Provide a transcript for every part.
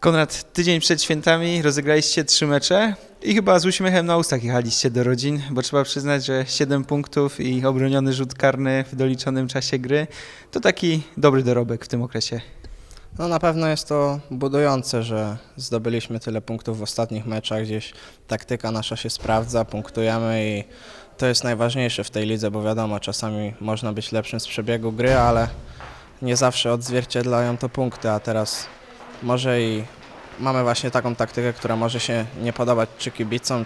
Konrad, tydzień przed świętami rozegraliście 3 mecze i chyba z uśmiechem na ustach jechaliście do rodzin, bo trzeba przyznać, że 7 punktów i obroniony rzut karny w doliczonym czasie gry to taki dobry dorobek w tym okresie. No na pewno jest to budujące, że zdobyliśmy tyle punktów w ostatnich meczach, gdzieś taktyka nasza się sprawdza, punktujemy i to jest najważniejsze w tej lidze, bo wiadomo, czasami można być lepszym z przebiegu gry, ale nie zawsze odzwierciedlają to punkty, a teraz może i mamy właśnie taką taktykę, która może się nie podobać czy kibicom,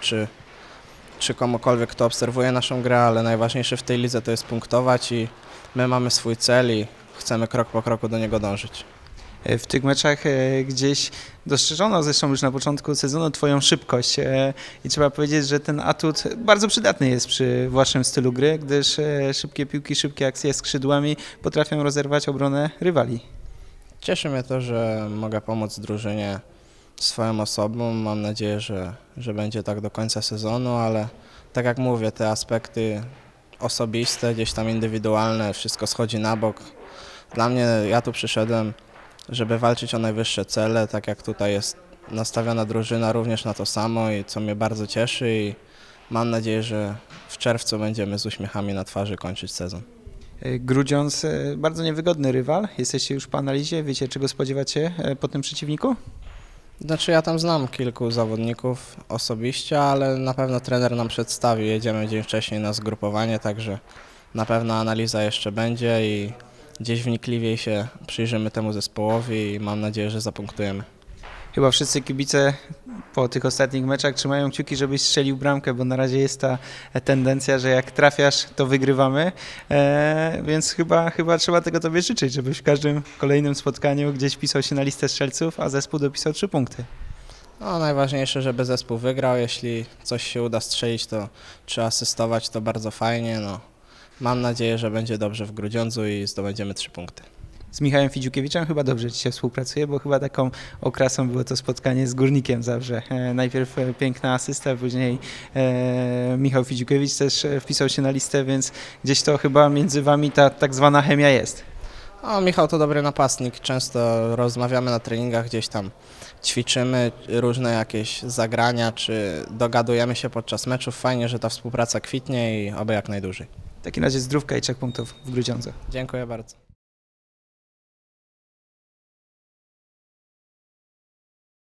czy komukolwiek, kto obserwuje naszą grę, ale najważniejsze w tej lidze to jest punktować i my mamy swój cel i chcemy krok po kroku do niego dążyć. W tych meczach gdzieś dostrzeżono zresztą już na początku sezonu Twoją szybkość i trzeba powiedzieć, że ten atut bardzo przydatny jest przy Waszym stylu gry, gdyż szybkie piłki, szybkie akcje skrzydłami potrafią rozerwać obronę rywali. Cieszy mnie to, że mogę pomóc drużynie swoją osobą. Mam nadzieję, że będzie tak do końca sezonu, ale tak jak mówię, te aspekty osobiste, gdzieś tam indywidualne, wszystko schodzi na bok. Dla mnie, ja tu przyszedłem, żeby walczyć o najwyższe cele, tak jak tutaj jest nastawiona drużyna również na to samo i co mnie bardzo cieszy i mam nadzieję, że w czerwcu będziemy z uśmiechami na twarzy kończyć sezon. Grudziądz, bardzo niewygodny rywal. Jesteście już po analizie, wiecie czego spodziewać się po tym przeciwniku? Znaczy ja tam znam kilku zawodników osobiście, ale na pewno trener nam przedstawi. Jedziemy dzień wcześniej na zgrupowanie, także na pewno analiza jeszcze będzie i gdzieś wnikliwiej się przyjrzymy temu zespołowi i mam nadzieję, że zapunktujemy. Chyba wszyscy kibice po tych ostatnich meczach trzymają kciuki, żebyś strzelił bramkę, bo na razie jest ta tendencja, że jak trafiasz, to wygrywamy, więc chyba trzeba tego Tobie życzyć, żebyś w każdym kolejnym spotkaniu gdzieś wpisał się na listę strzelców, a zespół dopisał 3 punkty. No, najważniejsze, żeby zespół wygrał. Jeśli coś się uda strzelić, to czy asystować, to bardzo fajnie. No, mam nadzieję, że będzie dobrze w Grudziądzu i zdobędziemy 3 punkty. Z Michałem Fidziukiewiczem chyba dobrze Ci się współpracuje, bo chyba taką okrasą było to spotkanie z Górnikiem Zabrze. Najpierw piękna asysta, później Michał Fidziukiewicz też wpisał się na listę, więc gdzieś to chyba między Wami ta tak zwana chemia jest. O, Michał to dobry napastnik, często rozmawiamy na treningach, gdzieś tam ćwiczymy różne jakieś zagrania, czy dogadujemy się podczas meczów. Fajnie, że ta współpraca kwitnie i oby jak najdłużej. W takim razie zdrówka i 3 punktów w Grudziądzu. Dziękuję bardzo.